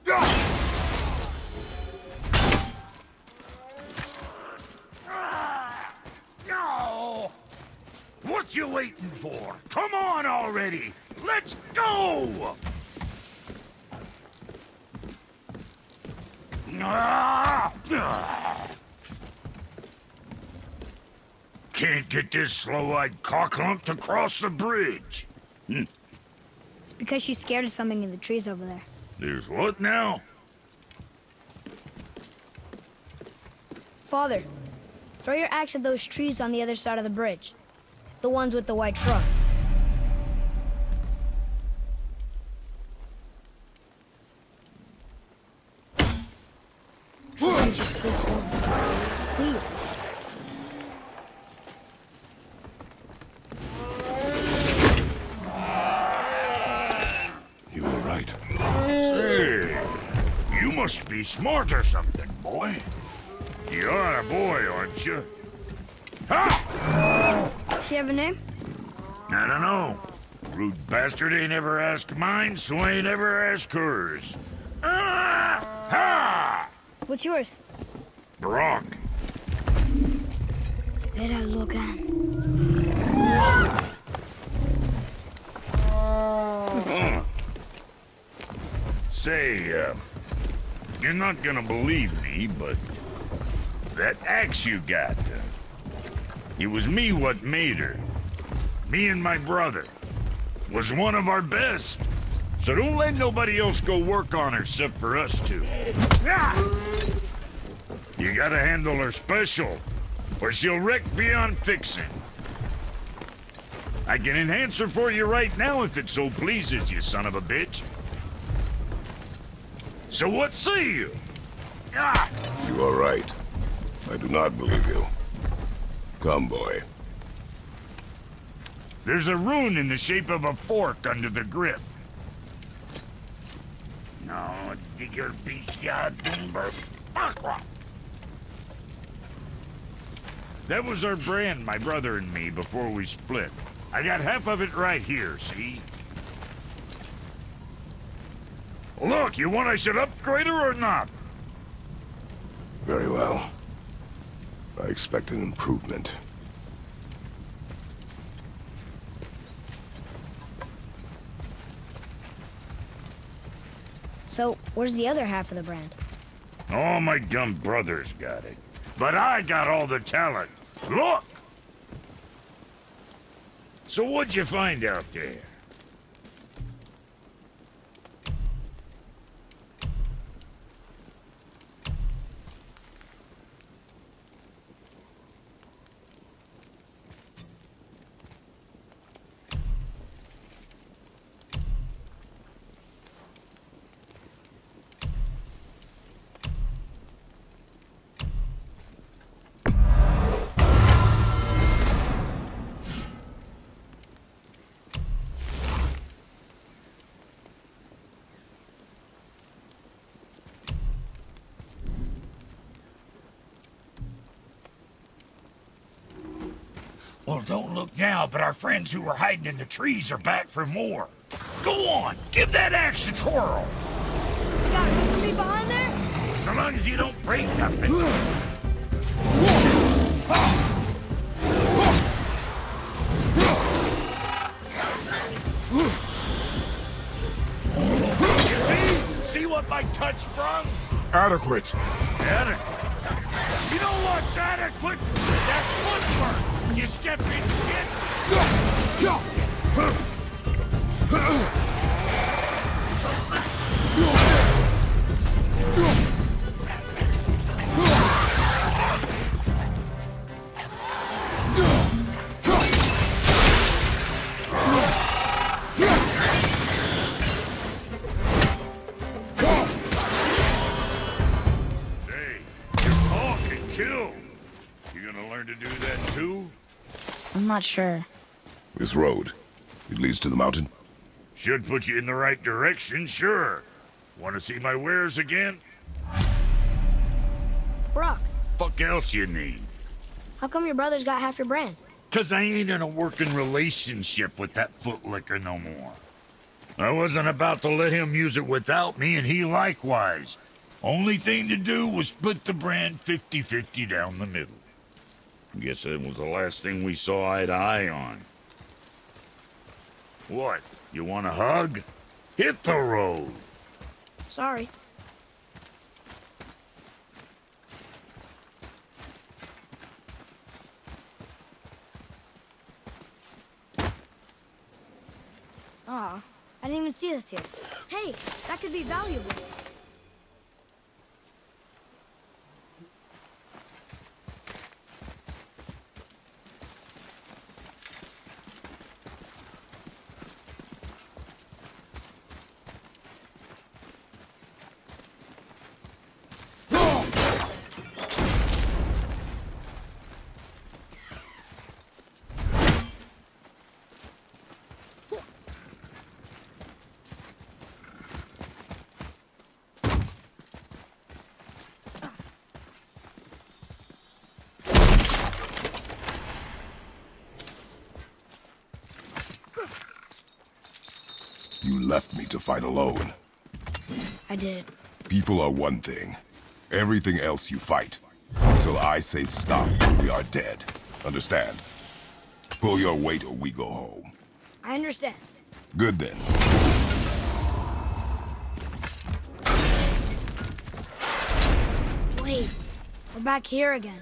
No! What you waiting for? Come on already! Let's go! Can't get this slow-eyed cocklump to cross the bridge. It's because she's scared of something in the trees over there. There's what now? Father, throw your axe at those trees on the other side of the bridge. The ones with the white trunks. Just this once. Please. You were right. Say, you must be smart or something, boy. You are a boy, aren't you? Ha! Does she have a name? I don't know. Rude bastard ain't ever asked mine, so ain't ever asked hers. Ha! What's yours? Brock. Vera Logan. Say, you're not gonna believe me, but that axe you got, it was me what made her. Me and my brother. Was one of our best. So don't let nobody else go work on her except for us two. You gotta handle her special, or she'll wreck beyond fixing. I can enhance her for you right now if it so pleases you, son of a bitch. So what say you? You are right. I do not believe you. Come, boy. There's a rune in the shape of a fork under the grip. No, digger beast, That was our brand, my brother and me, before we split. I got half of it right here, see? Look, you want I should upgrade her or not? Very well. I expect an improvement. So, where's the other half of the brand? All my dumb brothers got it. But I got all the talent. Look! So what'd you find out there? Well, don't look now, but our friends who were hiding in the trees are back for more. Go on, give that axe a twirl. You got room for me behind there? So long as you don't break nothing. You see what my touch sprung? Adequate. Adequate? You know what's adequate? That's footwork. You step in shit. Hey, talk and kill. You gonna learn to do that too? I'm not sure. This road, it leads to the mountain? Should put you in the right direction, sure. Want to see my wares again? Brock, Fuck else you need? how come your brother's got half your brand? 'Cause I ain't in a working relationship with that footlicker no more. I wasn't about to let him use it without me, and he likewise. Only thing to do was split the brand 50-50 down the middle. Guess that was the last thing we saw eye to eye on. What? You want a hug? Hit the road! Sorry. Aw, I didn't even see this here. Hey, that could be valuable. You left me to fight alone. I did. People are one thing. Everything else you fight. Until I say stop, we are dead. Understand? Pull your weight or we go home. I understand. Good then. Wait, we're back here again.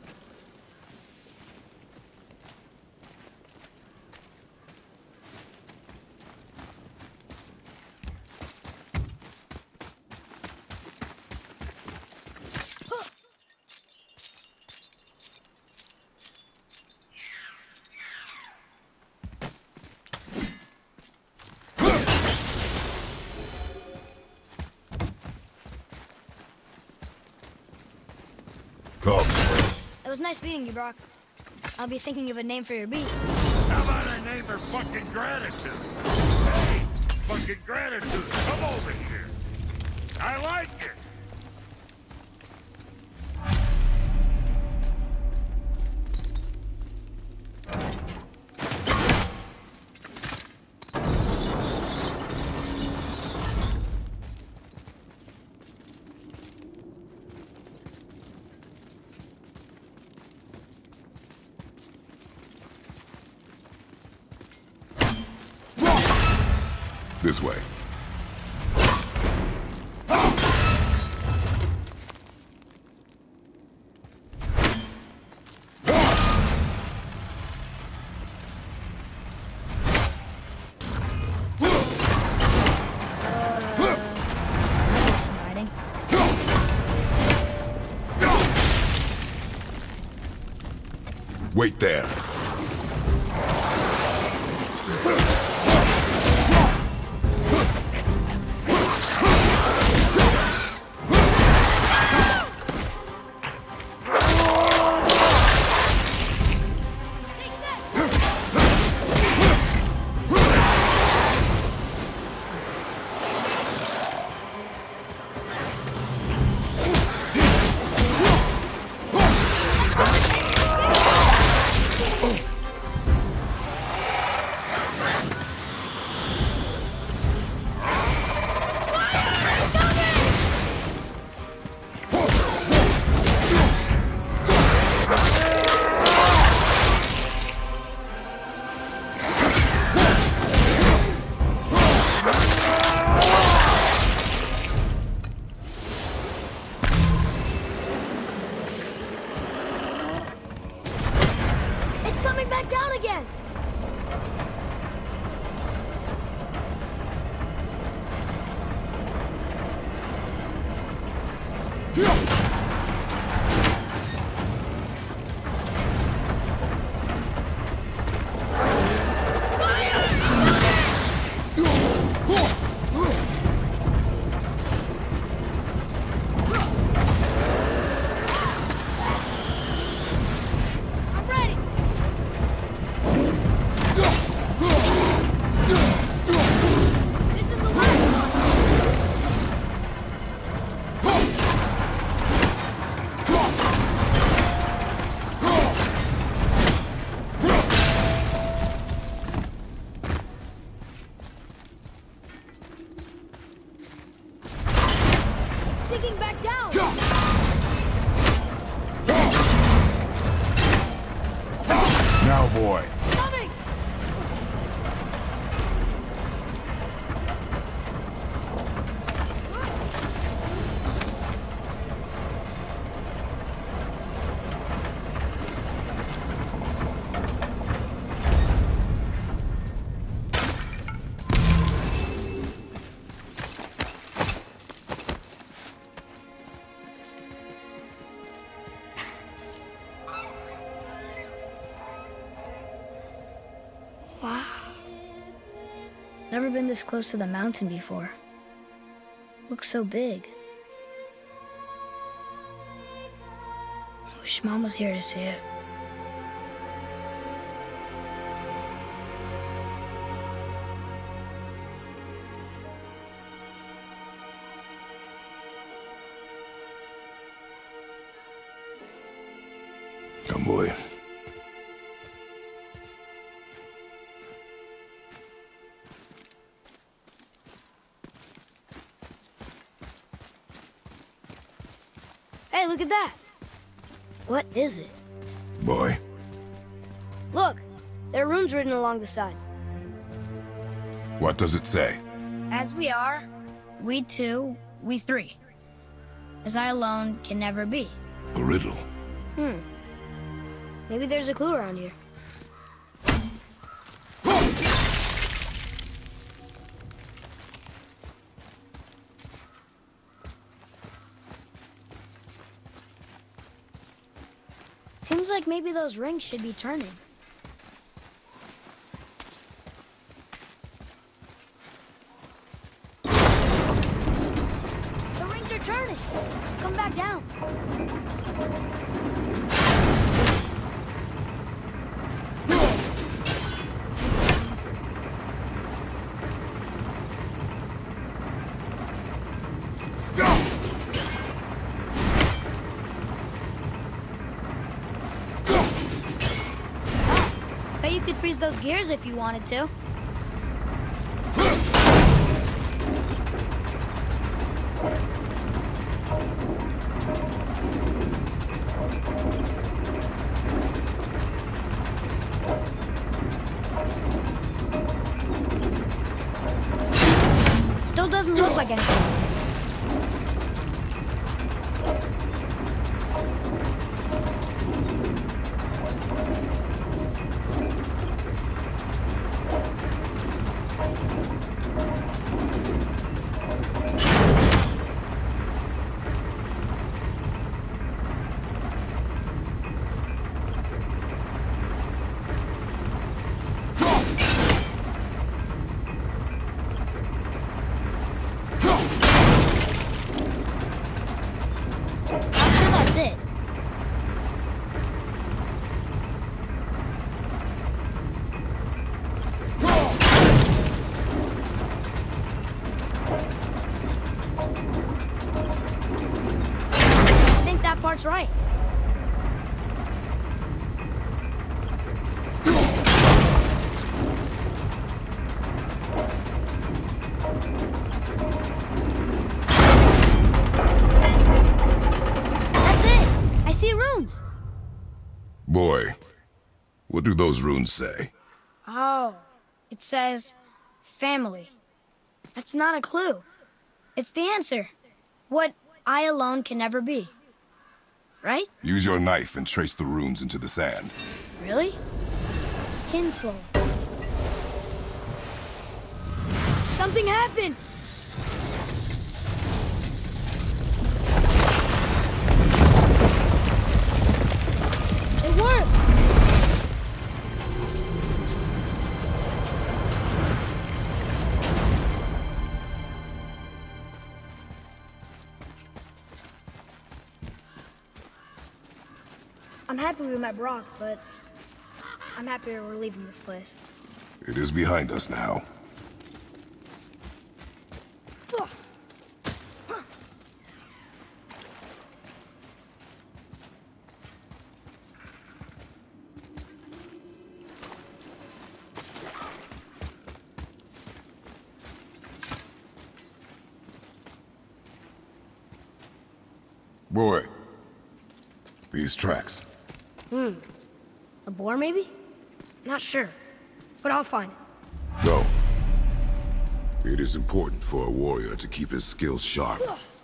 Come. It was nice meeting you, Brock. I'll be thinking of a name for your beast. How about I name her fucking Gratitude? Hey, fucking Gratitude, come over here. I like it. This way. Exciting. Wait there. It's coming back down again! I'm ready! This is the last one! sinking back down! Now, boy. Coming! Wow. Never been this close to the mountain before. Looks so big. I wish Mom was here to see it. Come, boy. Hey, look at that! What is it? Boy. Look! There are runes written along the side. What does it say? As we are, we two, we three. As I alone can never be. A riddle. Maybe there's a clue around here. Seems like maybe those rings should be turning. The rings are turning! Come back down. Bet you could freeze those gears if you wanted to. Still doesn't look like anything. I'm sure that's it. I think that part's right. That's it! I see runes! Boy. What do those runes say? Oh, it says family. That's not a clue. It's the answer. What I alone can never be. Right? Use your knife and trace the runes into the sand. Really? Kinslow. Something happened! It worked! I'm happy we met Brock, but I'm happier we're leaving this place. It is behind us now. Boy, these tracks. A boar, maybe? Not sure, but I'll find it. No. It is important for a warrior to keep his skills sharp.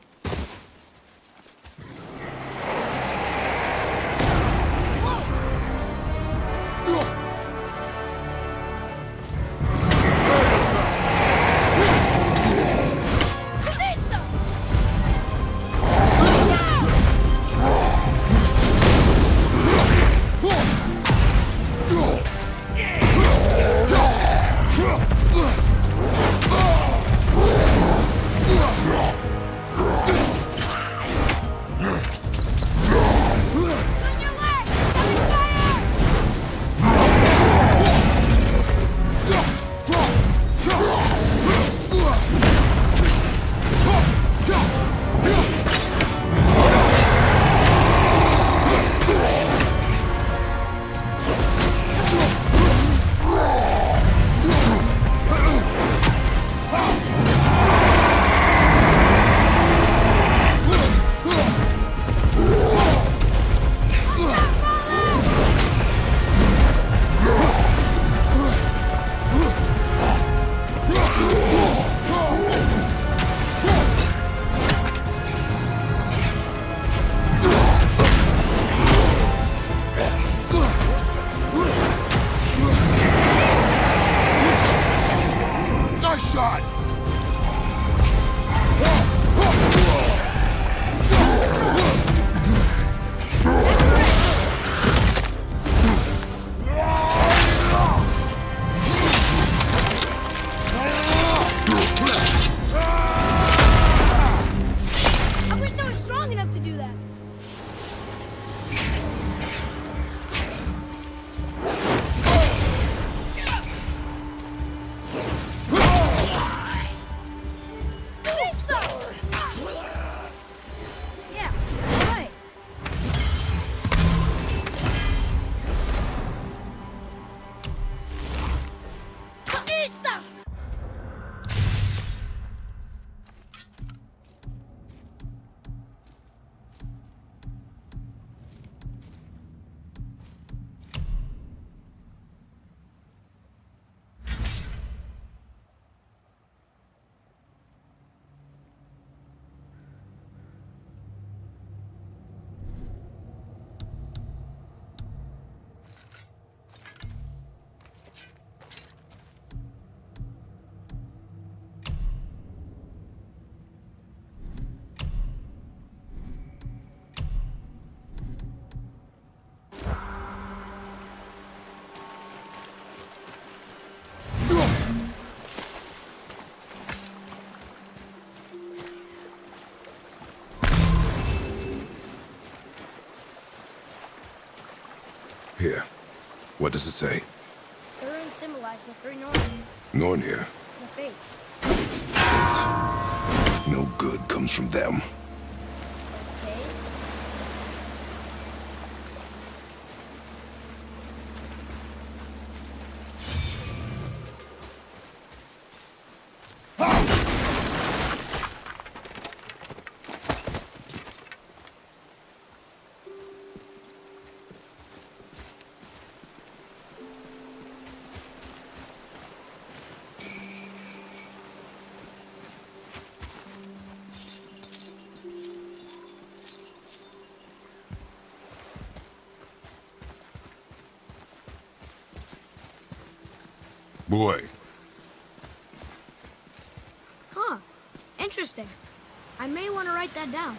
Here. What does it say? The runes symbolize the three Norn. Nornir. The Fates. Fates. No good comes from them. Okay. Boy. Huh. Interesting. I may want to write that down.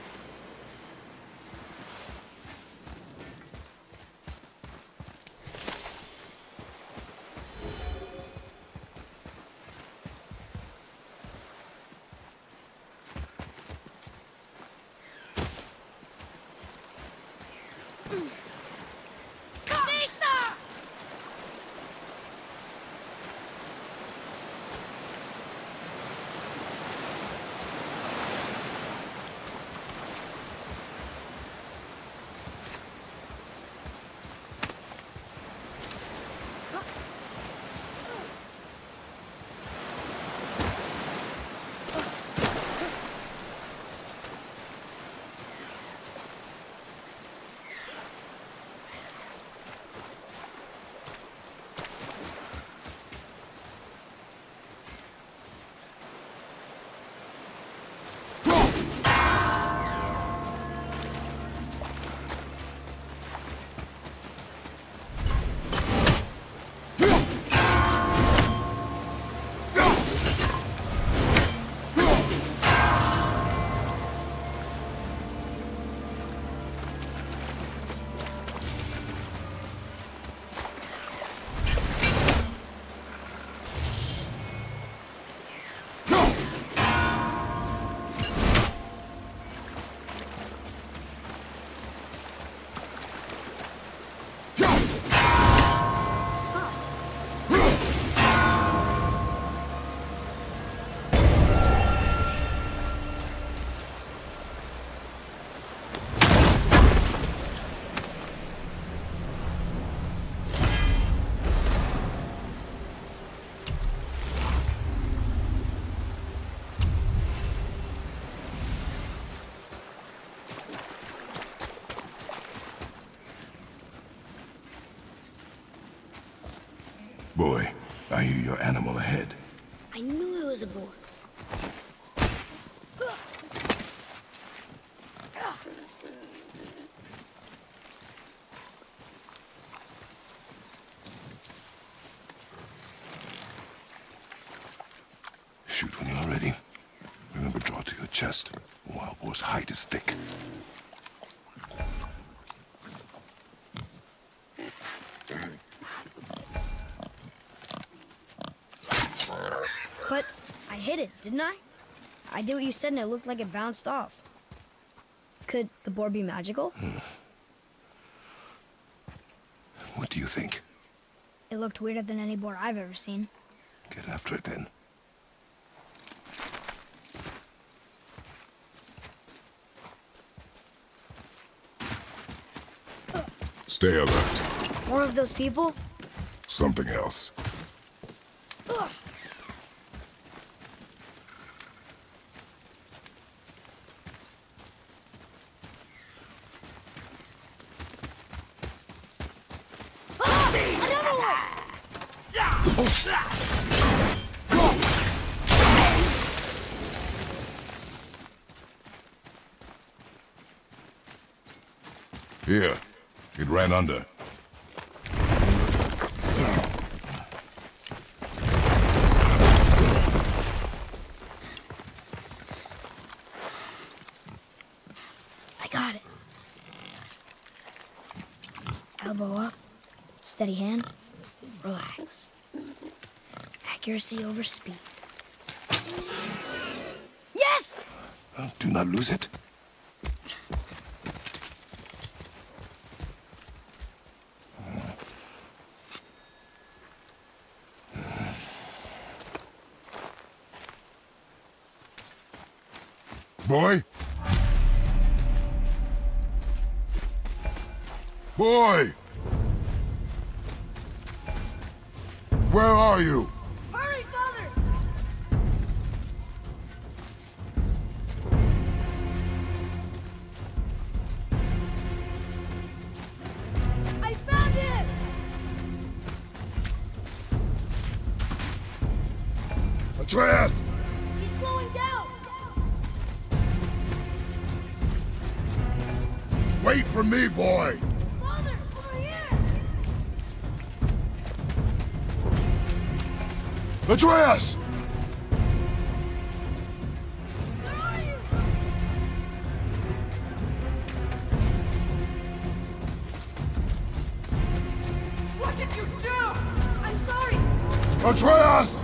Boy, I hear your animal ahead. I knew it was a boar. Shoot when you're ready. Remember, draw to your chest. A wild boar's hide is thick. But I hit it, didn't I? I did what you said and it looked like it bounced off. Could the boar be magical? What do you think? It looked weirder than any boar I've ever seen. Get after it then. Stay alert. More of those people? Something else. Ugh. Here. It ran under. I got it. Elbow up, steady hand, relax. Accuracy over speed. Yes! Do not lose it. Boy? Boy! Where are you? Hurry, Father! I found him! Atreus! He's slowing down! Wait for me, boy! Father, over here! Atreus! Where are you? What did you do? I'm sorry! Atreus!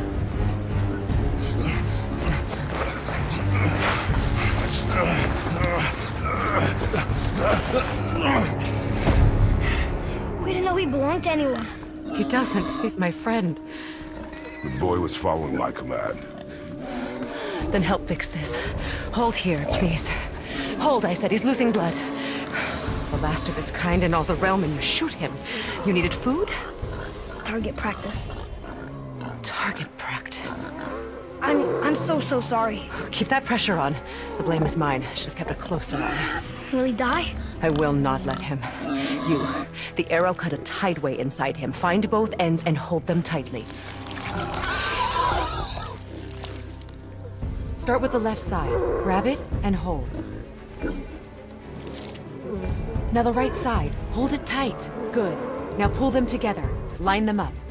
We didn't know he belonged to anyone. He doesn't. He's my friend. The boy was following my command. Then help fix this. Hold here, please. Hold, I said. He's losing blood. The last of his kind in all the realm, and you shoot him. You needed food? Target practice. Target practice. I'm so sorry. Keep that pressure on. The blame is mine. I should have kept a closer eye. Will he die? I will not let him. You. The arrow cut a tideway inside him. Find both ends and hold them tightly. Start with the left side. Grab it and hold. Now the right side. Hold it tight. Good. Now pull them together. Line them up.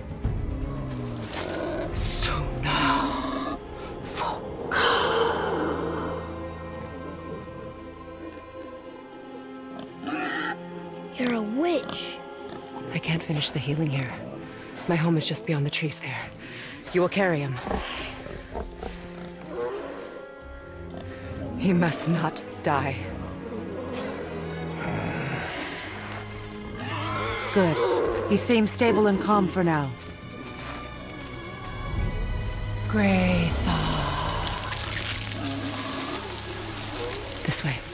You're a witch. I can't finish the healing here. My home is just beyond the trees there. You will carry him. He must not die. Good. He seems stable and calm for now. Great thought. This way.